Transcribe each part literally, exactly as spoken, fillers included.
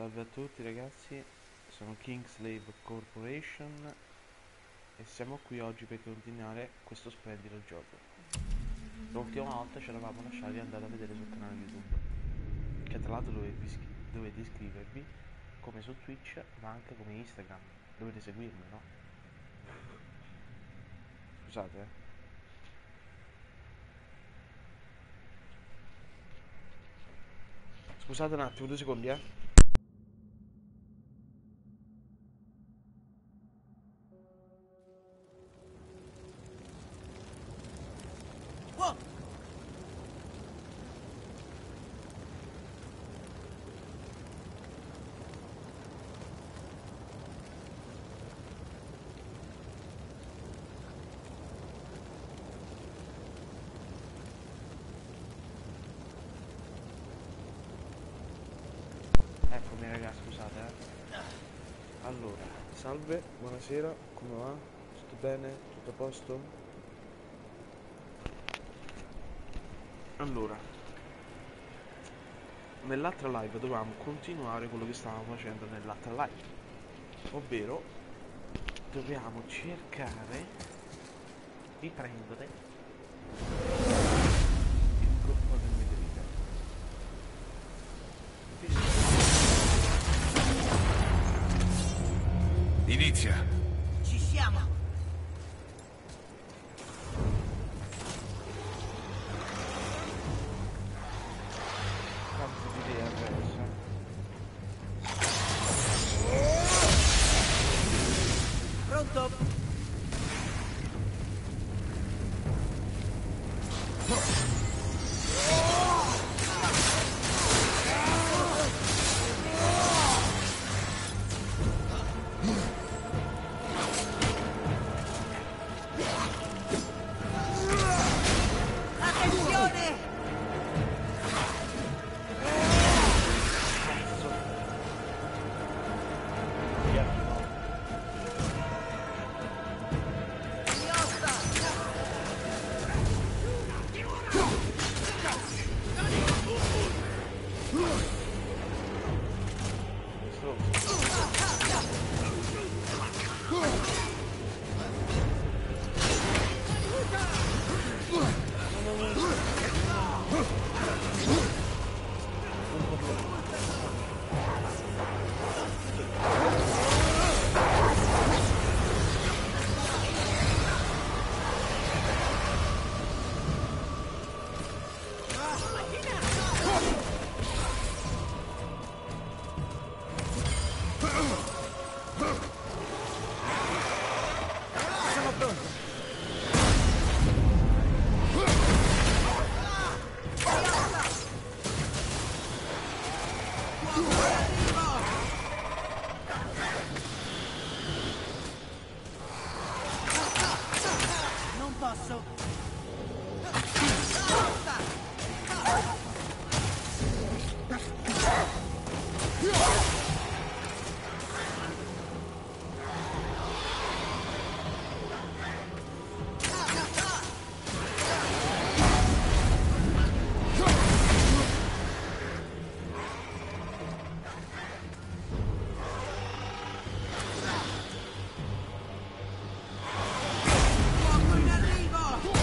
Salve a tutti ragazzi, sono Kingslave Corporation e siamo qui oggi per continuare questo splendido gioco. L'ultima volta ci eravamo lasciati andare a vedere sul canale YouTube, che tra l'altro dovete, iscri dovete iscrivervi come su Twitch ma anche come Instagram, dovete seguirmi, no? Scusate eh. Scusate un attimo, due secondi eh. Eccomi ragazzi, scusate eh. Allora, salve, buonasera, come va? Tutto bene? Tutto a posto? Allora, nell'altra live dovevamo continuare quello che stavamo facendo nell'altra live, ovvero dobbiamo cercare di prendere il colpo del meteorite. Inizia. Ci siamo. Cazzo di idea adesso. Pronto? Attenzione! Sono pronto. Non posso. Fuoco in arrivo!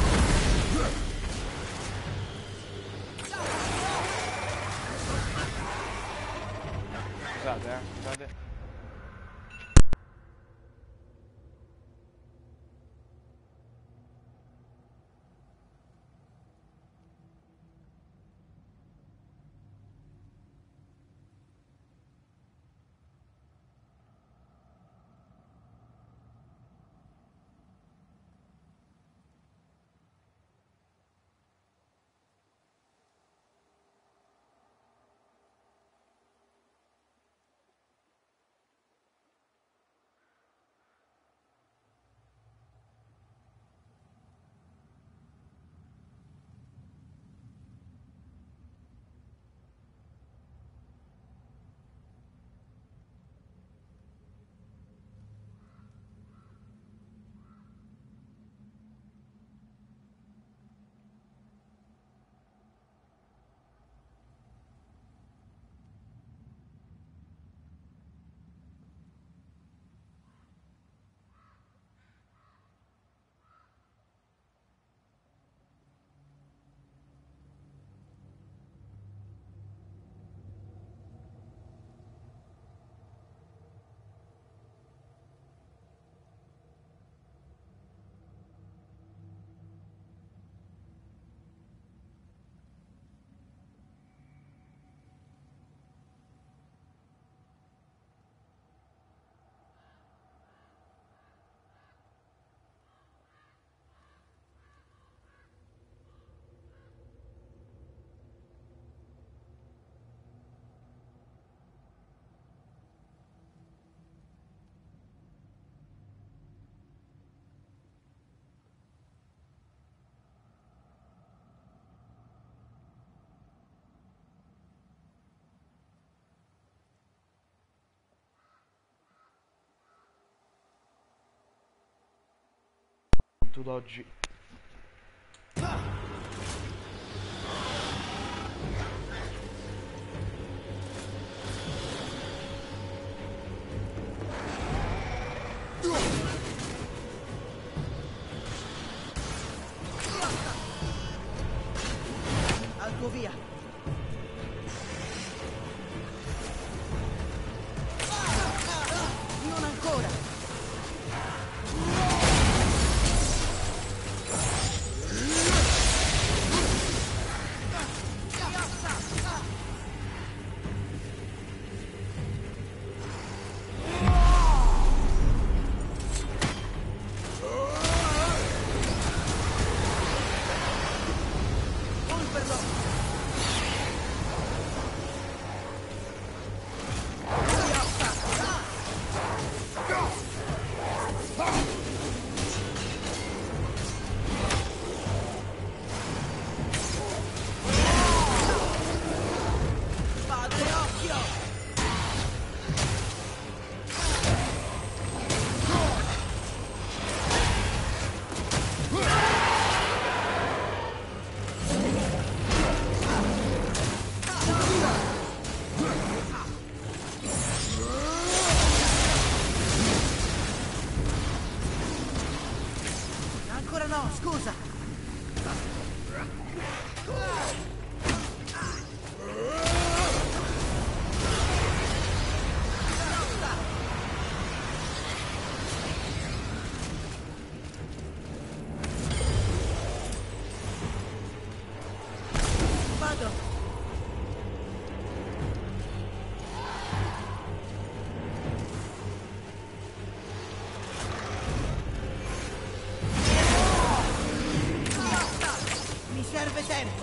Scusate eh, scusate. tu doggi. Al tuo via. Non ancora. Ancora no, scusa. Vado. Mi serve tempo.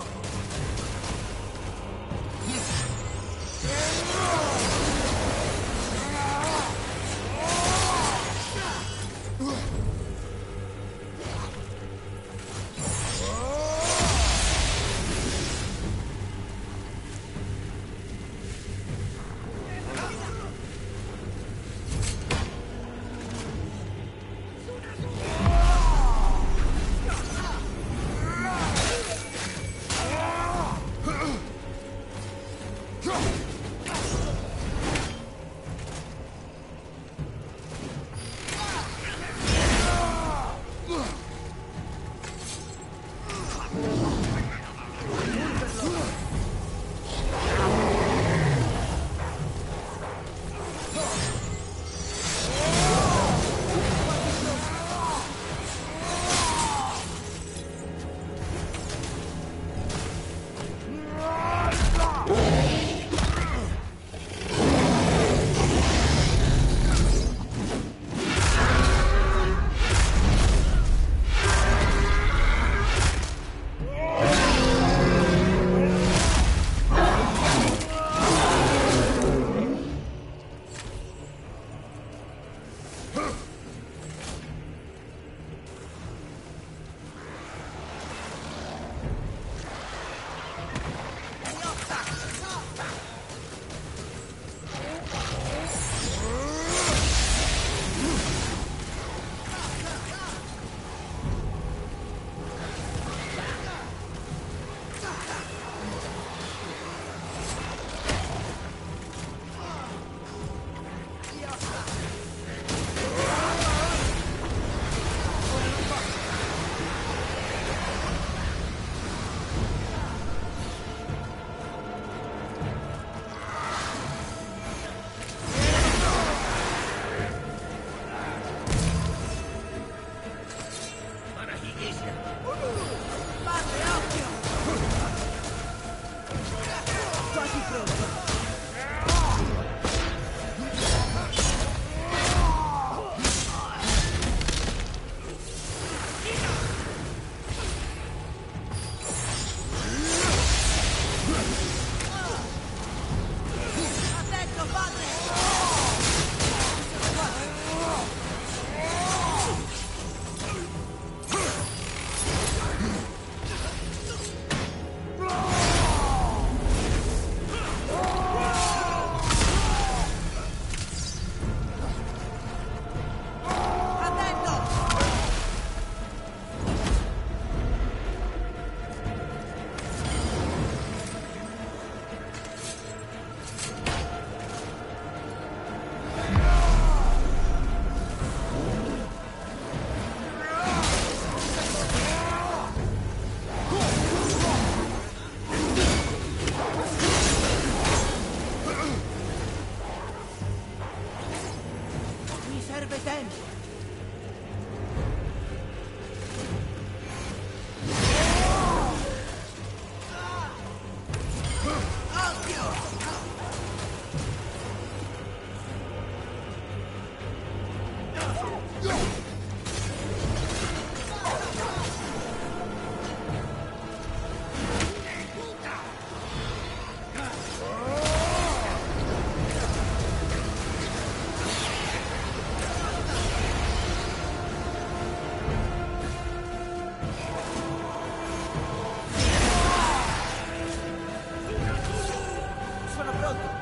pronto.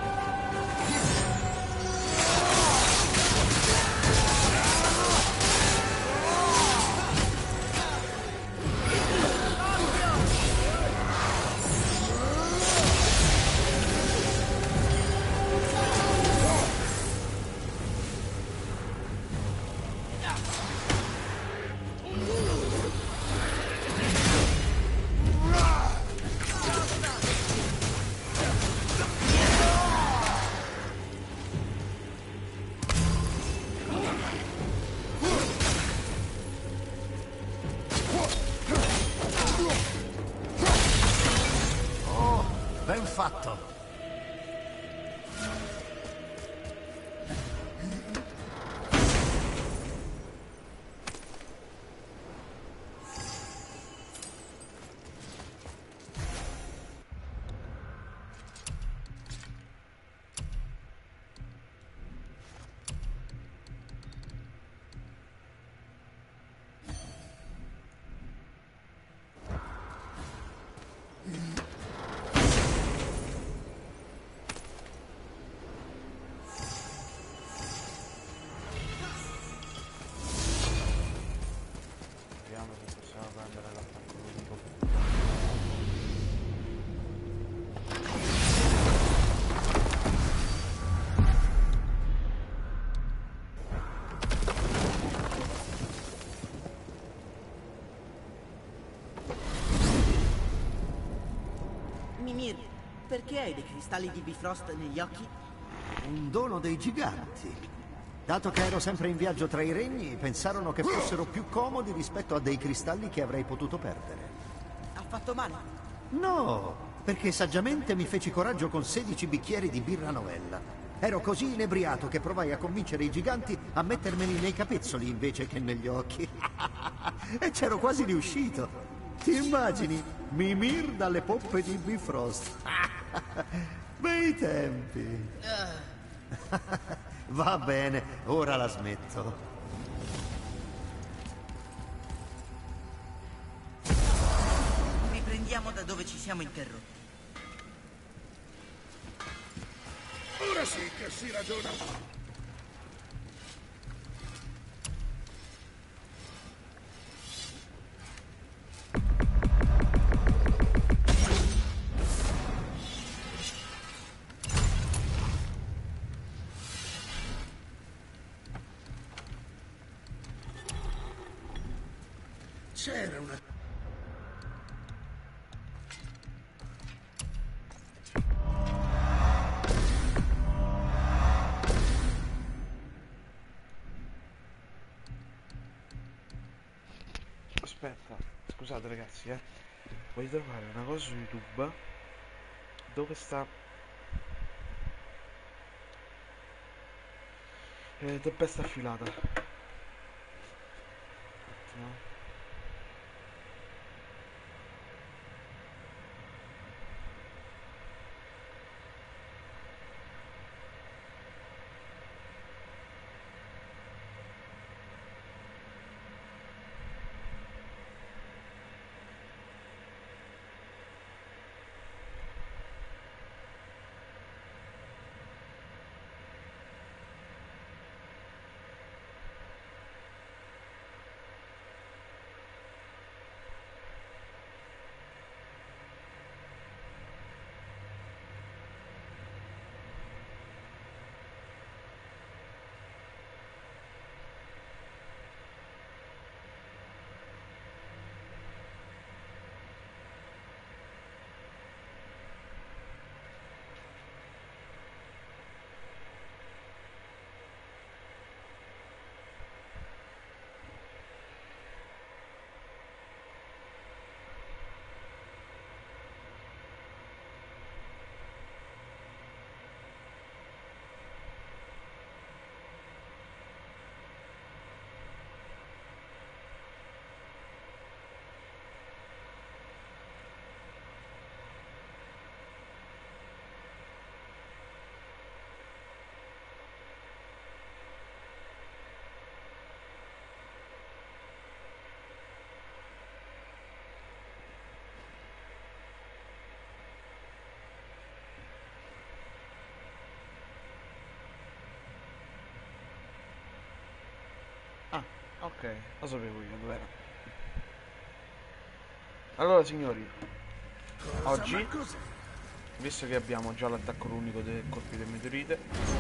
Ben fatto. Vediamo se possiamo prendere l'attacco unico. Mimir, perché hai dei cristalli di Bifrost negli occhi? Un dono dei giganti. Dato che ero sempre in viaggio tra i regni, pensarono che fossero più comodi rispetto a dei cristalli che avrei potuto perdere. Ha fatto male? No, perché saggiamente mi feci coraggio con sedici bicchieri di birra novella. Ero così inebriato che provai a convincere i giganti a mettermeli nei capezzoli invece che negli occhi. E c'ero quasi riuscito. Ti immagini? Mimir dalle poppe di Bifrost. Bei tempi. Va bene, ora la smetto. Riprendiamo da dove ci siamo interrotti. Ora sì che si ragiona. C'era una... Aspetta, scusate ragazzi, eh. Voglio trovare una cosa su YouTube dove sta eh, tempesta affilata. No? Ok, lo sapevo io dov'era. Allora signori, Cosa? oggi, Ma cos'è? visto che abbiamo già l'attacco unico del colpi del meteorite,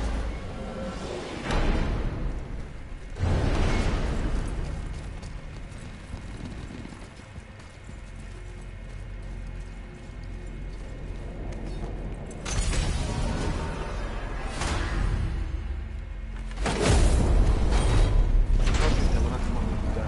oggi andiamo un attimo a meditare.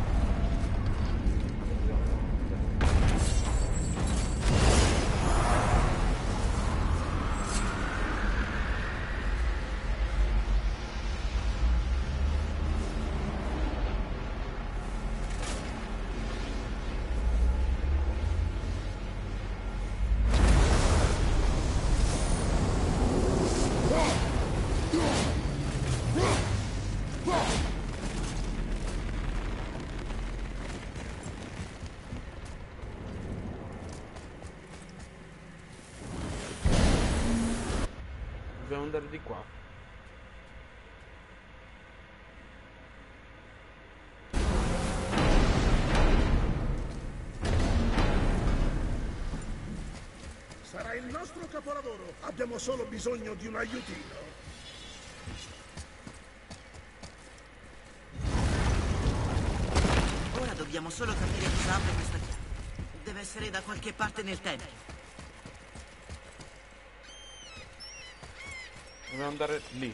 Dobbiamo andare di qua. Sarà il nostro capolavoro. Abbiamo solo bisogno di un aiutino. Ora dobbiamo solo capire cosa apre questa chiave. Deve essere da qualche parte nel tempio. Dobbiamo andare lì.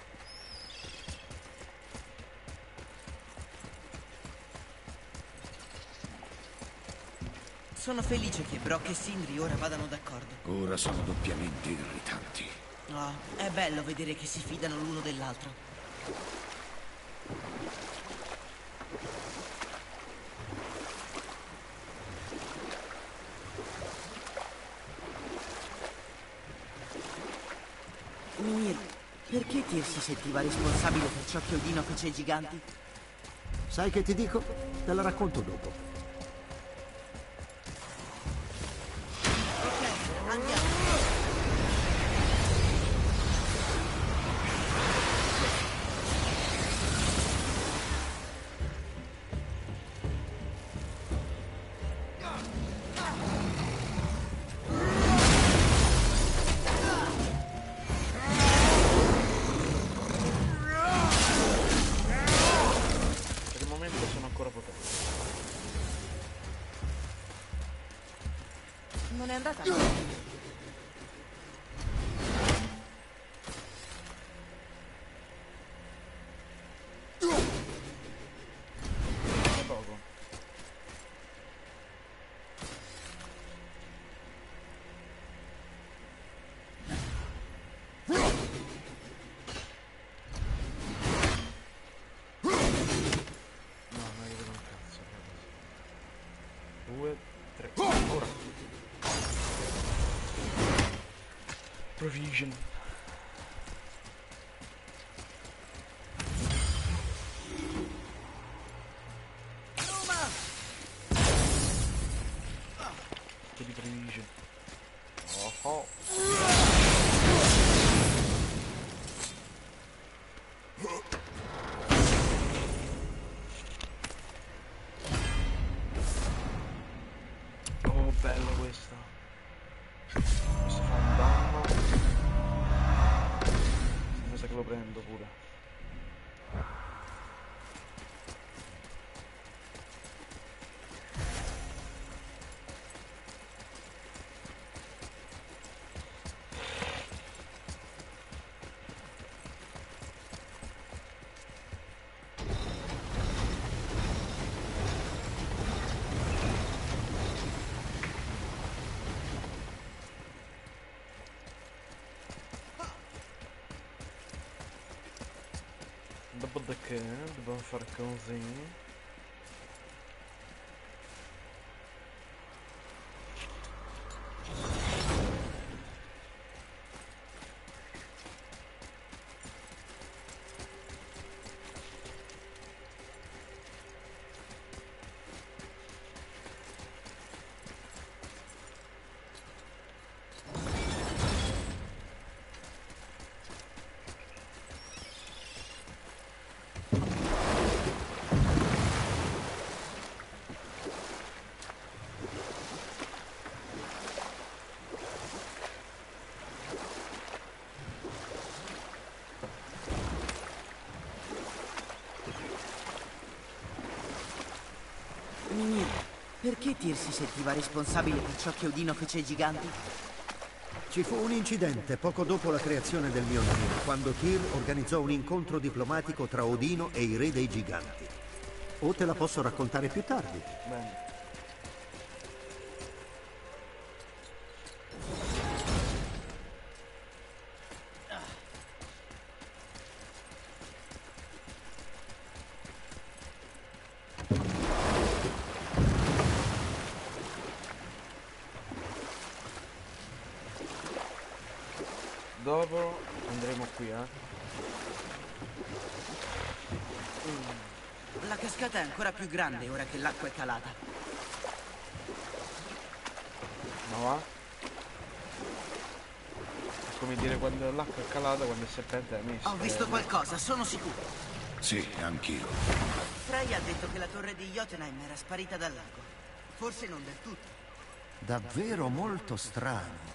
Sono felice che Brock e Sindri ora vadano d'accordo. Ora sono doppiamente irritanti. Oh, è bello vedere che si fidano l'uno dell'altro. Mimir, perché Tyr si sentiva responsabile per ciò che Odino fece ai giganti? Sai che ti dico? Te la racconto dopo. Ok, andiamo. Per il momento sono ancora potenti. Non è andata male. Tra poco. No, non è vedo un cazzo. Due, tre, ora. Provision. Che di provision. Oh oh. Oh, bello questo. Questo fa un danno. Mi sa che lo prendo pure. Dopodiché dobbiamo fare così. Perché Tyr si sentiva responsabile per ciò che Odino fece ai giganti? Ci fu un incidente poco dopo la creazione del Mjolnir, quando Tyr organizzò un incontro diplomatico tra Odino e i re dei giganti. O te la posso raccontare più tardi. Bene. Dopo andremo qui, eh. La cascata è ancora più grande ora che l'acqua è calata. Ma va? È come dire quando l'acqua è calata, quando il serpente è messo. Ho visto eh, qualcosa, sono sicuro. Sì, anch'io. Frey ha detto che la torre di Jotunheim era sparita dal lago. Forse non del tutto. Davvero molto strano.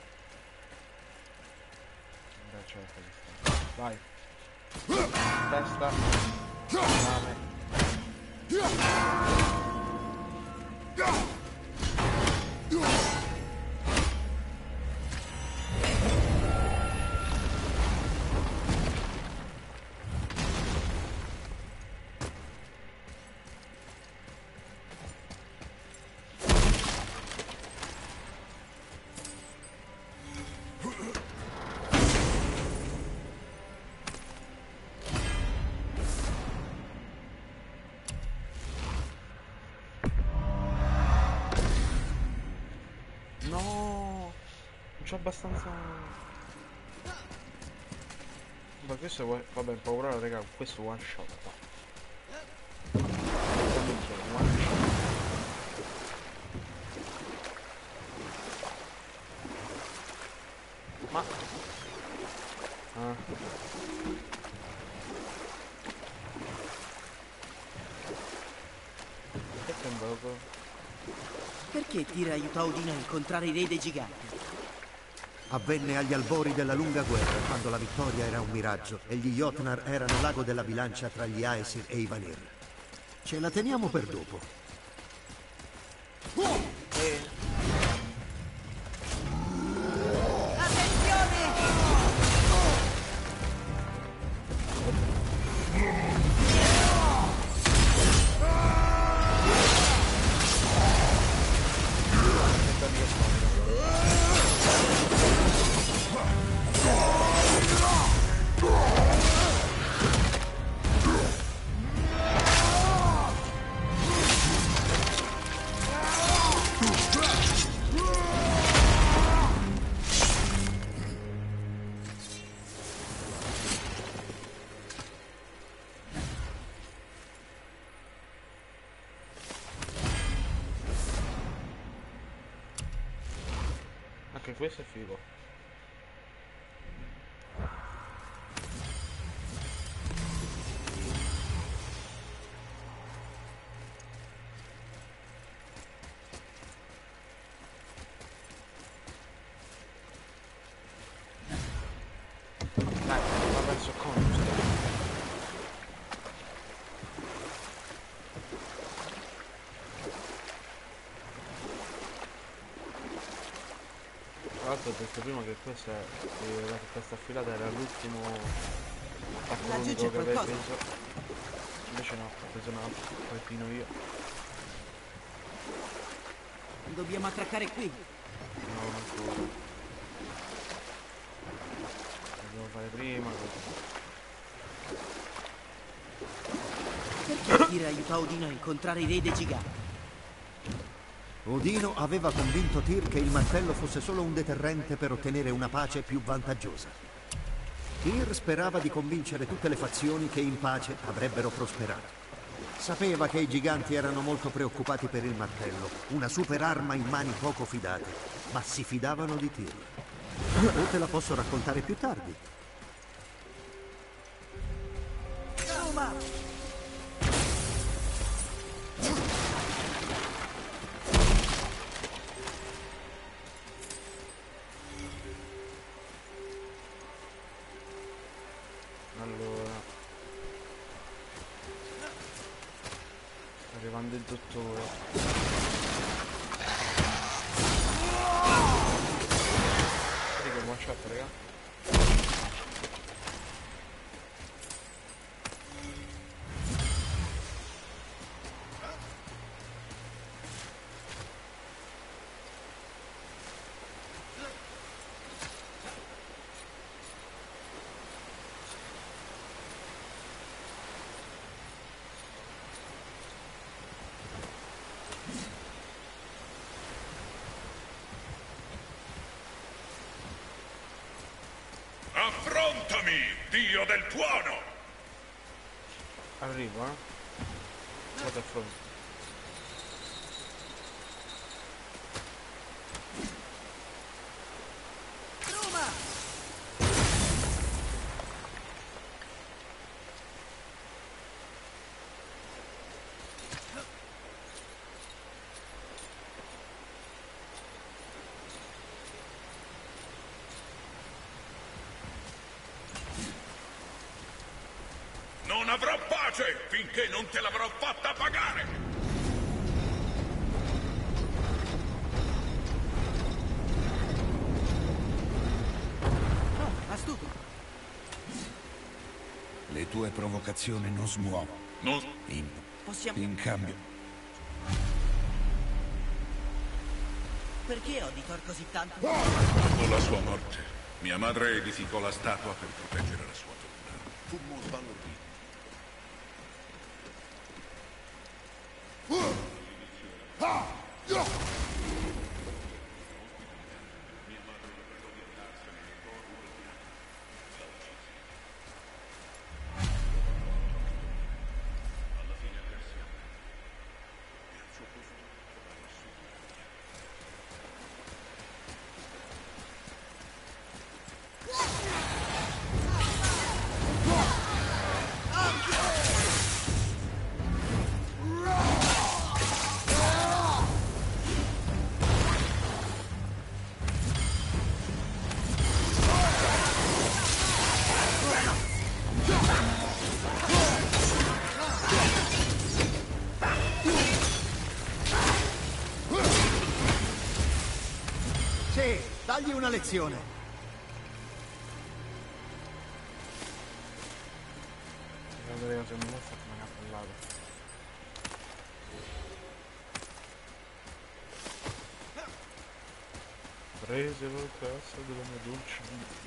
Beh, certo che sta. Vai. Testa. Rame. No, non c'ho abbastanza. Ma questo è... vabbè, paura, raga, questo è one shot qua. One shot. Ma ah. Che è andato? Perché Tyr aiutò Odino a incontrare i re dei giganti? Avvenne agli albori della lunga guerra, quando la vittoria era un miraggio e gli Jotnar erano l'ago della bilancia tra gli Aesir e i Vanir. Ce la teniamo per dopo. Eh. Anche questo è figo. Dai, va verso Conus. Tra l'altro ho detto prima che questa, eh, la- questa affilata era l'ultimo attacco Laggiù unico c'è che avevo qualcosa. preso. Invece no, ho preso un altro, poi fino io. Dobbiamo attraccare qui. No, non ancora. Lo devo fare prima. Perché Tyr aiutò Odino a incontrare i re dei giganti? Odino aveva convinto Tyr che il martello fosse solo un deterrente per ottenere una pace più vantaggiosa. Tyr sperava di convincere tutte le fazioni che in pace avrebbero prosperato. Sapeva che i giganti erano molto preoccupati per il martello, una super arma in mani poco fidate, ma si fidavano di Tyr. O te la posso raccontare più tardi. Allora, sta arrivando il dottore. aspetta, raga. Affrontami, dio del tuono! Arrivo, eh. Vado a fronte. Non avrò pace finché non te l'avrò fatta pagare! Oh, astuto. Le tue provocazioni non smuovono. Non... In... Possiamo... In cambio... Perché Auditor così tanto? Dopo la sua morte, mia madre edificò la statua per proteggere la sua tomba. Fummo sbalorditi. Sì, dagli una lezione. Guarda le cose, non ho fatto una cappellata. Prese la cassa della mia dolce vita.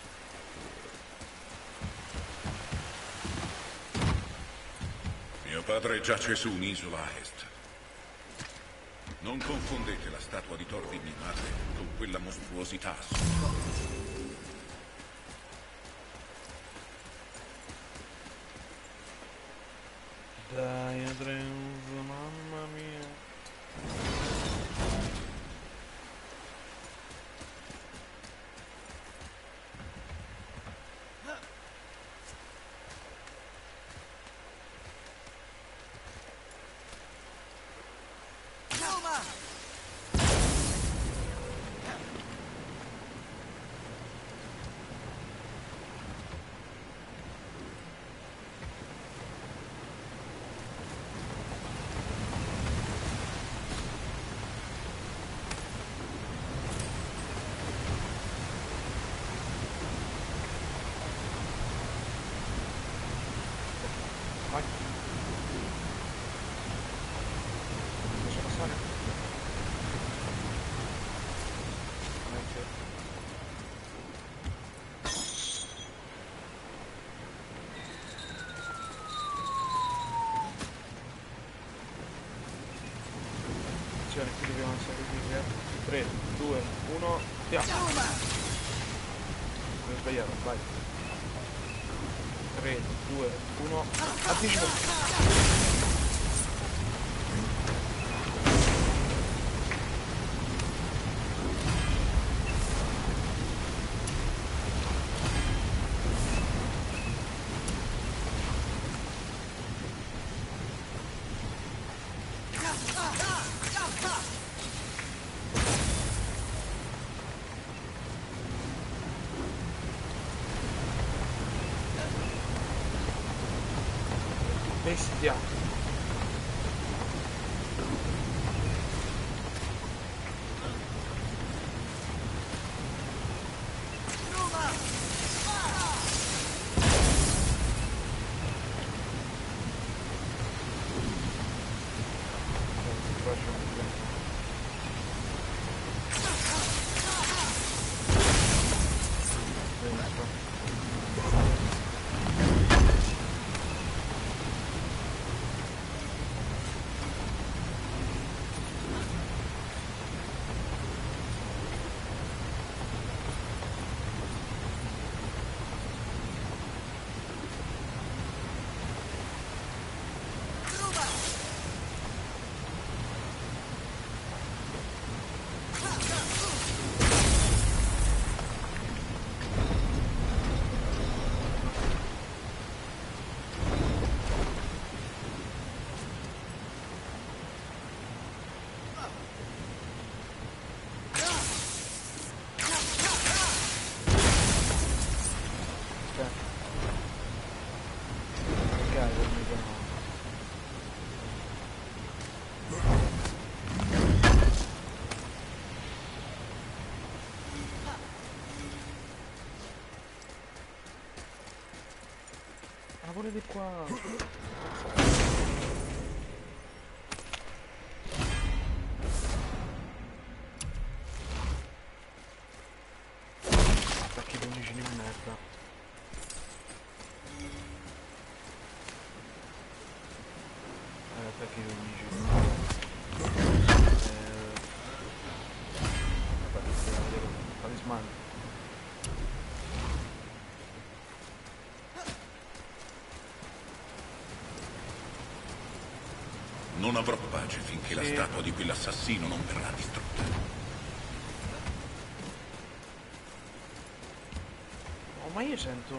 Mio padre giace su un'isola a est. Non confondete la statua di Thor di mia madre con quella mostruosità. Dai, Adreus, mamma mia. Vai. Lascia passare. Veramente. Attenzione, qui dobbiamo salire. tre, due, uno, via. Non ho sbagliato, vai. tre, due, uno, anticipo. Bestia. pure di qua. Attacchi unici di merda. Eh, attacchi unici. Eh... Vabbè, talismano. Non avrò pace finché la Sì. statua di quell'assassino non verrà distrutta. Oh, ma io sento...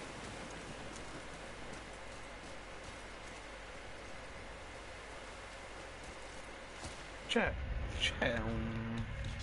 C'è... c'è un...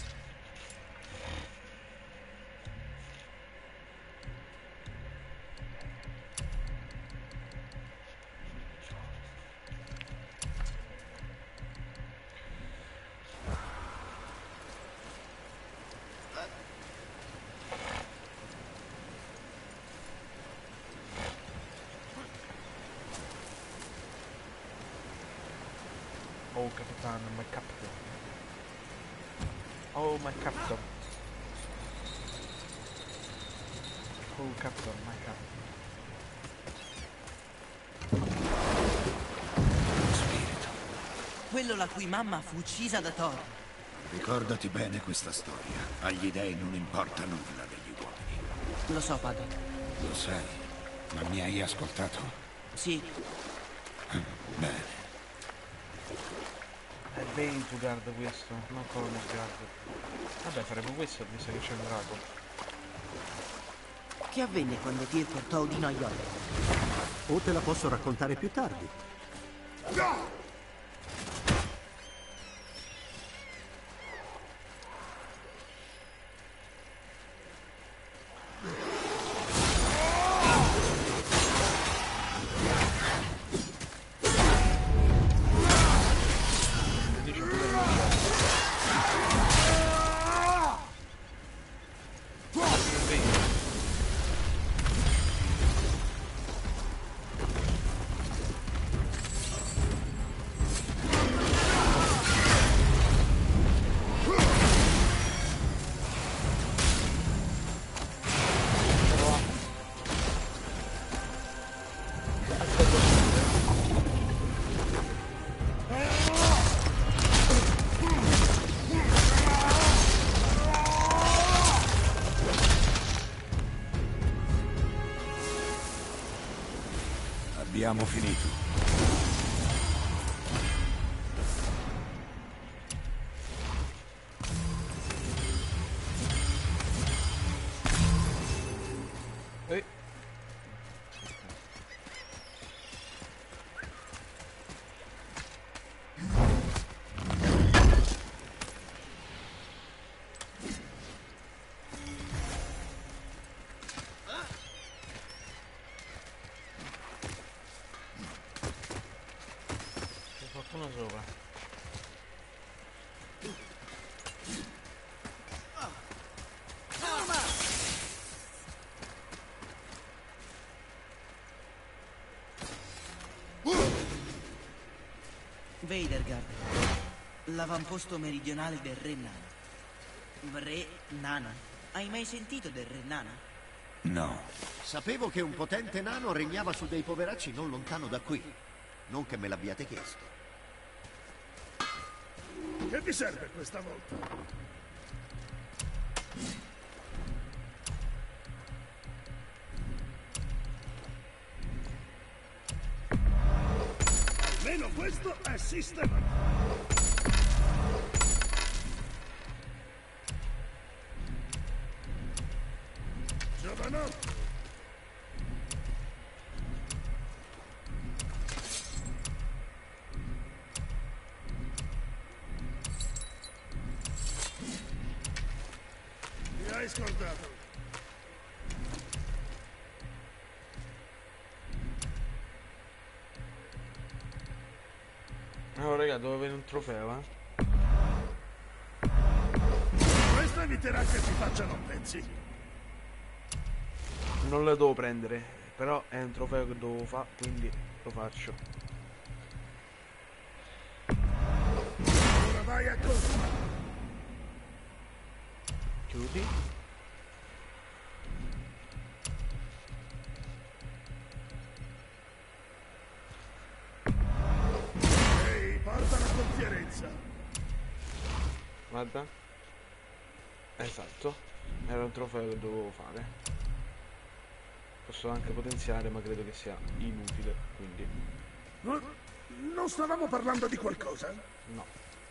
Oh, capitano, my captain. Oh, my captain. Oh, captain, my captain. Spirito. Quello la cui mamma fu uccisa da Thor. Ricordati bene questa storia. Agli dei non importa nulla degli uomini. Lo so, padre. Lo sai, ma mi hai ascoltato? Sì, Bene. È bene tu guarda questo, non come mi sguardo. Vabbè, faremo questo visto che c'è un drago. che avvenne quando Tyr portò Odino a Jolly? O te la posso raccontare più tardi. Abbiamo finito. Eh. C'è qualcuno sopra. Veidergard, l'avamposto meridionale del Re Nano. Re Nano. Hai mai sentito del Re Nano? No. Sapevo che un potente nano regnava su dei poveracci non lontano da qui. Non che me l'abbiate chiesto. Che ti serve questa volta? Almeno questo è sistemato. Giovanotto. Mi hai scordato. Oh raga, devo avere un trofeo, eh? Questo eviterà che ti facciano pezzi. Non la devo prendere. Però è un trofeo che devo fare, quindi lo faccio. Ora vai a correre. Chiudi. Ehi, portala con fierezza. Guarda. Esatto. Era un trofeo che dovevo fare. Posso anche potenziare, ma credo che sia inutile, quindi No, non stavamo parlando di qualcosa? no.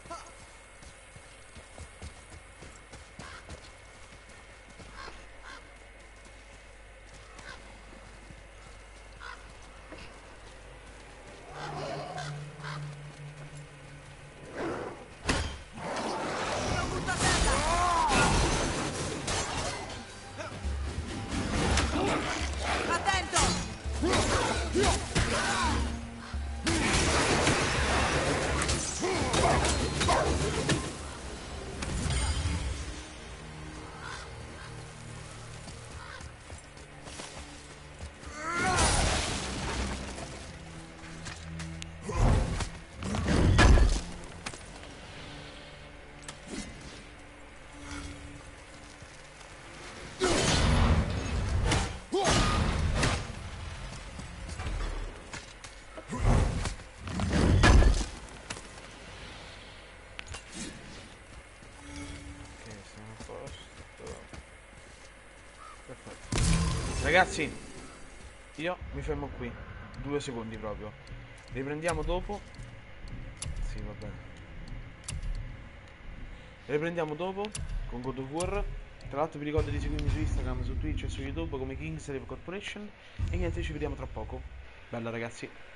Ragazzi, io mi fermo qui. Due secondi proprio. Riprendiamo dopo. Sì, va bene. Riprendiamo dopo con God of War. Tra l'altro vi ricordo di seguirmi su Instagram, su Twitch e su YouTube come Kingslave Corporation. E niente, ci vediamo tra poco. Bella ragazzi.